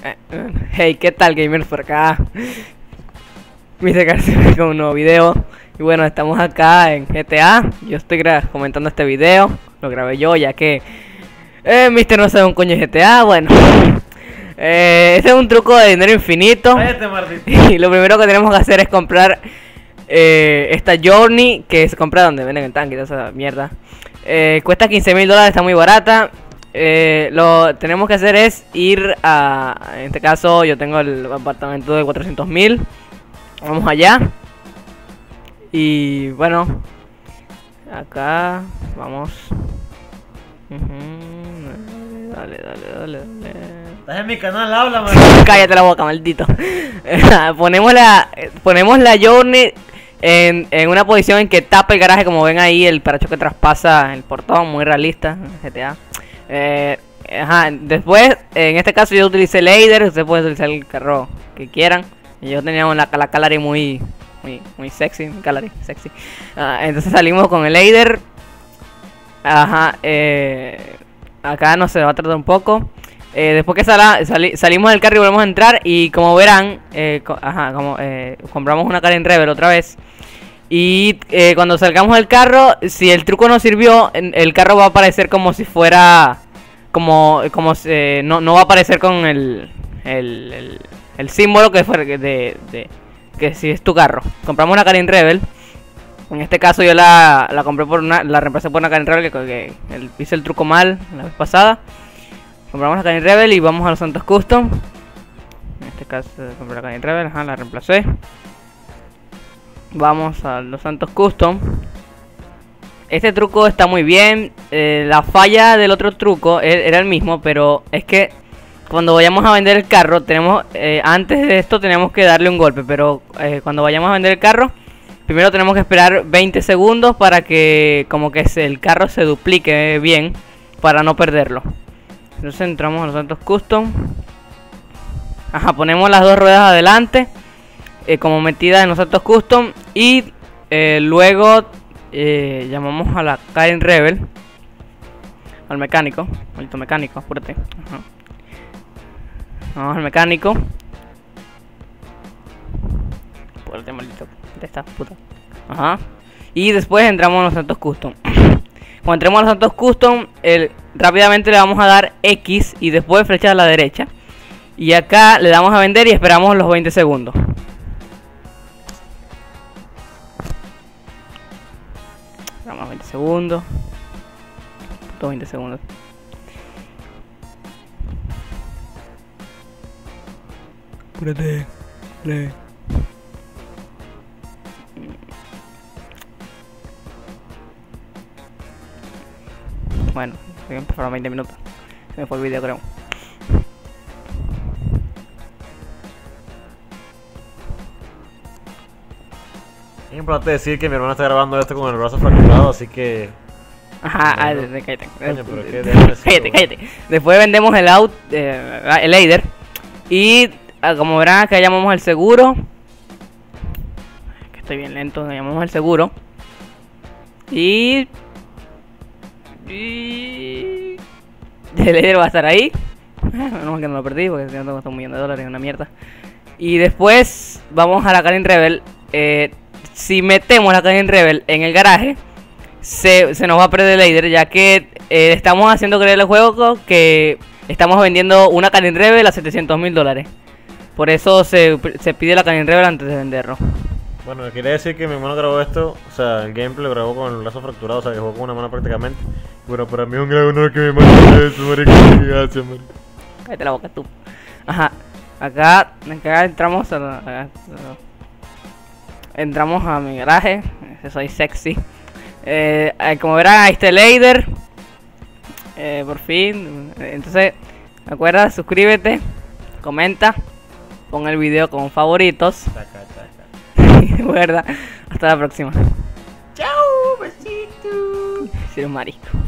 Hey, ¿qué tal, gamers? Por acá Mr. García con un nuevo video. Y bueno, estamos acá en GTA. Yo estoy comentando este video. Lo grabé yo ya que Mister no sabe un coño de GTA. Bueno, este es un truco de dinero infinito. Cállate, Martín. Y lo primero que tenemos que hacer es comprar esta Journey, que se compra donde venden el tanque y toda esa mierda. Cuesta $15.000, está muy barata. Lo tenemos que hacer es ir a... En este caso yo tengo el apartamento de 400.000. Vamos allá. Y bueno, acá vamos. Dale. Estás en mi canal, habla, Martín. Cállate la boca, maldito. Ponemos la Journey en una posición en que tapa el garaje. Como ven ahí, el parachoque traspasa el portón, muy realista en GTA. Después, en este caso yo utilicé el Aider. Ustedes pueden utilizar el carro que quieran. Yo tenía la Calari muy sexy, Calari sexy. Entonces salimos con el Aider. Acá no se va a tratar un poco. Después que salimos del carro y volvemos a entrar. Y como verán, compramos una Karen Rebel otra vez. Y cuando salgamos del carro, si el truco no sirvió, el carro va a aparecer como si fuera... no va a aparecer con el símbolo que si es tu carro. Compramos una Karen Rebel. En este caso yo la compré la reemplacé por una Karen Rebel que hice el truco mal la vez pasada. Compramos la Karen Rebel y vamos a los Santos Custom. En este caso compré la Karen Rebel, la reemplacé. Vamos a los Santos Custom. Este truco está muy bien. La falla del otro truco era el mismo, pero es que cuando vayamos a vender el carro, antes de esto tenemos que darle un golpe. Pero cuando vayamos a vender el carro, primero tenemos que esperar 20 segundos para que como que el carro se duplique bien, para no perderlo. Entonces entramos a los Santos Custom. Ponemos las dos ruedas adelante como metidas en los Santos Custom. Y luego llamamos a la Karen Rebel, al mecánico. Maldito mecánico, apúrate. Vamos al mecánico. Apúrate, maldito. De esta puta. Y después entramos a los Santos Custom. Cuando entremos a los Santos Custom, rápidamente le vamos a dar X y después flecha a la derecha. Y acá le damos a vender y esperamos los 20 segundos. Esperamos 20 segundos. 20 segundos. Apúrate. Bueno, fueron 20 minutos. Se me fue el video, creo. Es importante decir que mi hermano está grabando esto con el brazo fracturado, así que... Cállate. Coño, pero ¿qué? Cállate. Después vendemos el Aider. Y como verán, acá llamamos el seguro. Que estoy bien lento, llamamos el seguro. Y el Aider va a estar ahí. Menos que no lo perdí porque si no tengo $1 millón, una mierda. Y después vamos a la Karen Rebel. Si metemos la Karen Rebel en el garaje, se nos va a perder el Aider, ya que estamos haciendo creer el juego que estamos vendiendo una Karen Rebel a $700.000. Por eso se pide la Karen Rebel antes de venderlo. Bueno, quería decir que mi hermano grabó esto, o sea, el gameplay lo grabó con el brazo fracturado, o sea, que jugó con una mano prácticamente. Bueno, para mí es un gran honor que mi hermano haga eso, marico. Gracias, marico. Cállate la boca tú. Acá entramos a mi garaje. Soy sexy. Como verán, ahí está el Aider. Por fin. Entonces, recuerda, suscríbete, comenta, pon el video con favoritos. Recuerda, hasta la próxima. Chao, besito. Si eres un marisco.